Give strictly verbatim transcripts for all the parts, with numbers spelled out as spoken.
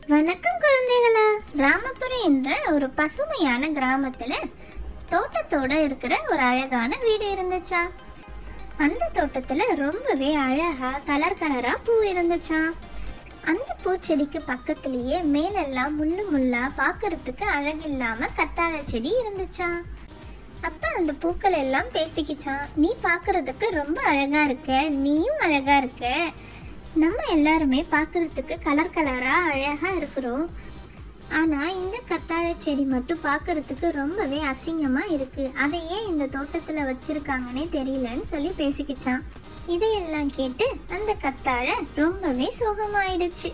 வணக்கம் குழந்தைகளா. ராமபுரம் என்ற ஒரு பசுமையான கிராமத்துல தோட்டத்தோட இருக்கிற ஒரு அழகான வீடு இருந்துச்சா. அந்த தோட்டத்துல ரொம்பவே அழகா கலர் கலரா பூ இருந்துச்சா. அந்த பூச்செடிக்கு பக்கத்திலேயே மேலெல்லாம் முள்ளு முள்ளா பார்க்கறதுக்கு அழகில்லாம கத்தாழை செடி இருந்துச்சா. அப்ப அந்த பூக்கள் எல்லாம் பேசிக்கிச்சான், நீ பார்க்கறதுக்கு ரொம்ப அழகா இருக்க, நீயும் அழகா இருக்க, நம்ம எல்லாருமே பார்க்கறதுக்கு கலர் கலரா அழகா இருக்கிறோம். ஆனா இந்த கத்தாழை செடி மட்டும் பார்க்கறதுக்கு ரொம்பவே அசிங்கமா இருக்கு, அதை ஏன் இந்த தோட்டத்துல வச்சிருக்காங்கன்னே தெரியலன்னு சொல்லி பேசிக்கிச்சான். இதையெல்லாம் கேட்டு அந்த கத்தாழை ரொம்பவே சோகமாயிடுச்சு.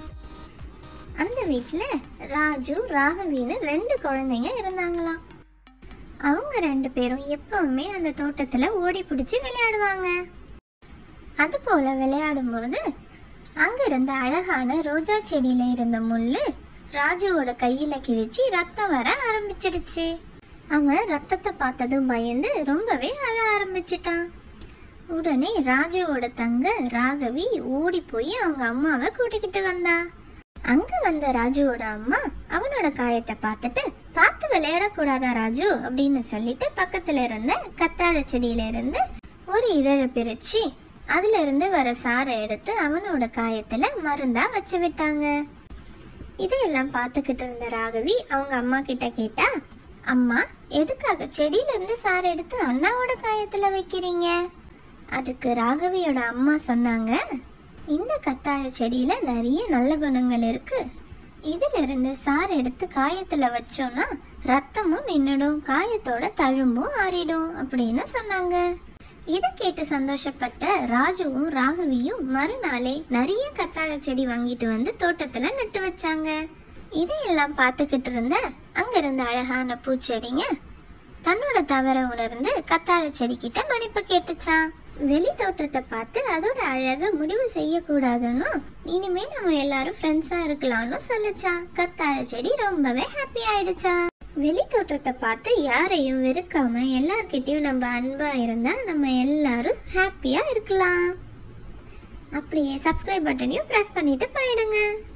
அந்த வீட்டுல ராஜு ராகவின்னு ரெண்டு குழந்தைங்க இருந்தாங்களாம். அவங்க ரெண்டு பேரும் எப்பவுமே அந்த தோட்டத்துல ஓடி பிடிச்சி விளையாடுவாங்க. அது போல விளையாடும் போது அங்க இருந்த அழகான ரோஜா செடியில இருந்த முள்ளு ராஜுவோட கையில கிழிச்சு ரத்தம் வர ஆரம்பிச்சிடுச்சு. அவன் ரத்தத்தை பார்த்ததும் பயந்து ரொம்பவே அழ ஆரம்பிச்சிட்டான். உடனே ராஜுவோட தங்க ராகவி ஓடி போய் அவங்க அம்மாவை கூட்டிக்கிட்டு வந்தா. அங்க வந்த ராஜுவோட அம்மா அவனோட காயத்தை பார்த்துட்டு, பார்த்து விளையாடக்கூடாதா ராஜு அப்படின்னு சொல்லிட்டு பக்கத்துல இருந்த கத்தாழை செடியில இருந்து ஒரு இதழை பிரிச்சு அதுல இருந்து வர சாரை எடுத்து அவனோட காயத்துல மருந்தா வச்சு விட்டாங்க. இதையெல்லாம் பார்த்துக்கிட்டு இருந்த ராகவி அவங்க அம்மா கிட்ட கேட்டா, அம்மா எதுக்காக செடியில இருந்து சாரை எடுத்து அண்ணாவோட காயத்துல வைக்கிறீங்க? அதுக்கு ராகவியோட அம்மா சொன்னாங்க, இந்த கத்தாழை செடியில நிறைய நல்ல குணங்கள் இருக்கு, இதுல இருந்து சார் எடுத்து காயத்துல வச்சோம்னா ரத்தமும் நின்னுடும், காயத்தோட தழும்பும் ஆறிடும் அப்படின்னு சொன்னாங்க. இதை கேட்டு சந்தோஷப்பட்ட ராஜுவும் ராகவியும் மறுநாளே நிறைய கத்தாழை செடி வாங்கிட்டு வந்து தோட்டத்துல நட்டு வச்சாங்க. இதையெல்லாம் பார்த்துக்கிட்டு இருந்த அங்க இருந்த அழகான பூச்செடிங்க தன்னோட தவற உணர்ந்து கத்தாழை செடி கிட்ட மன்னிப்பு கேட்டுச்சான். வெளி தோற்றத்தை பார்த்து அதோட அழக முடிவு செய்யக்கூடாதுன்னு இனிமே நம்ம எல்லாரும் ஃப்ரெண்ட்ஸா இருக்கலாம்னு சொல்லிச்சா. கத்தாழை செடி ரொம்பவே ஹாப்பி ஆயிடுச்சா. வெளி தோற்றத்தை பார்த்து யாரையும் வெறுக்காம எல்லார்கிட்டயும் நம்ம அன்பா இருந்தா நம்ம எல்லாரும் ஹாப்பியா இருக்கலாம். அப்படியே சப்ஸ்கிரைப் பட்டனையும் பிரஸ் பண்ணிட்டு போயிடுங்க.